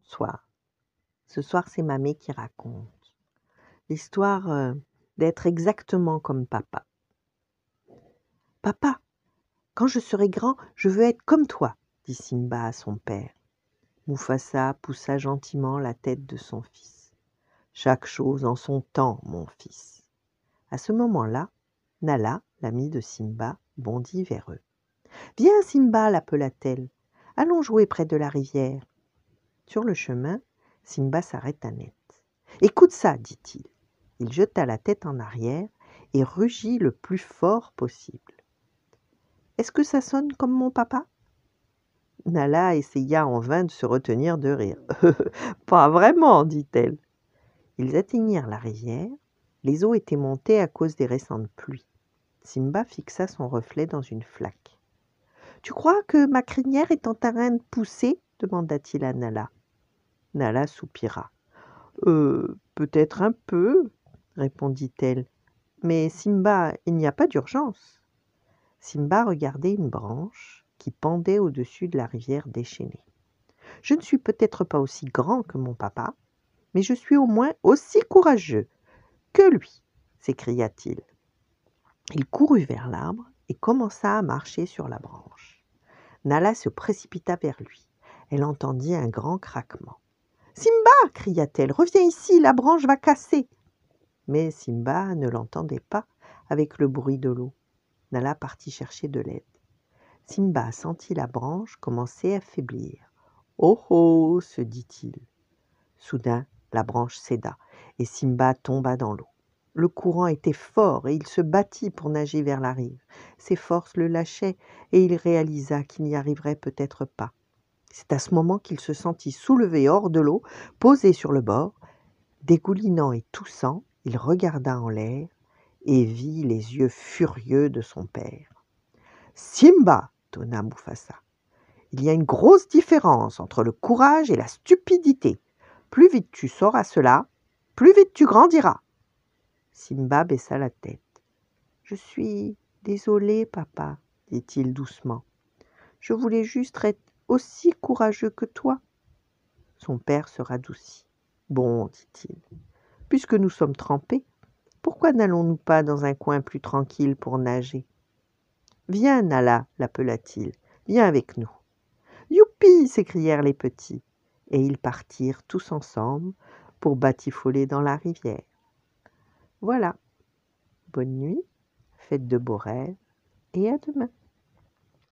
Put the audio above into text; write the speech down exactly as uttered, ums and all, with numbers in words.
soir. Ce soir, c'est Mamé qui raconte l'histoire euh, d'être exactement comme papa. Papa, quand je serai grand, je veux être comme toi, dit Simba à son père. Mufasa poussa gentiment la tête de son fils. Chaque chose en son temps, mon fils. À ce moment-là, Nala, l'amie de Simba, bondit vers eux. Viens, Simba, l'appela-t-elle. Allons jouer près de la rivière. Sur le chemin, Simba s'arrêta net. Écoute ça, dit-il. Il jeta la tête en arrière et rugit le plus fort possible. Est-ce que ça sonne comme mon papa ? Nala essaya en vain de se retenir de rire. Pas vraiment, dit-elle. Ils atteignirent la rivière. Les eaux étaient montées à cause des récentes pluies. Simba fixa son reflet dans une flaque. Tu crois que ma crinière est en train de pousser ? demanda-t-il à Nala. Nala soupira. Euh, peut-être un peu, répondit-elle. Mais Simba, il n'y a pas d'urgence. Simba regardait une branche qui pendait au-dessus de la rivière déchaînée. Je ne suis peut-être pas aussi grand que mon papa, mais je suis au moins aussi courageux que lui, s'écria-t-il. Il courut vers l'arbre et commença à marcher sur la branche. Nala se précipita vers lui. Elle entendit un grand craquement. « Simba !» cria-t-elle. « Reviens ici, la branche va casser !» Mais Simba ne l'entendait pas avec le bruit de l'eau. Nala partit chercher de l'aide. Simba sentit la branche commencer à faiblir. « Oh oh !» se dit-il. Soudain, la branche céda et Simba tomba dans l'eau. Le courant était fort et il se battit pour nager vers la rive. Ses forces le lâchaient et il réalisa qu'il n'y arriverait peut-être pas. C'est à ce moment qu'il se sentit soulevé hors de l'eau, posé sur le bord. Dégoulinant et toussant, il regarda en l'air et vit les yeux furieux de son père. « Simba !» tonna Mufasa. « Il y a une grosse différence entre le courage et la stupidité. Plus vite tu sauras cela, plus vite tu grandiras. » Simba baissa la tête. « Je suis désolé, papa, dit-il doucement. Je voulais juste être aussi courageux que toi. » Son père se radoucit. « Bon, dit-il, puisque nous sommes trempés, pourquoi n'allons-nous pas dans un coin plus tranquille pour nager ? Viens, Nala, l'appela-t-il, viens avec nous. Youpi, s'écrièrent les petits, et ils partirent tous ensemble pour batifoler dans la rivière. Voilà, bonne nuit, faites de beaux rêves, et à demain.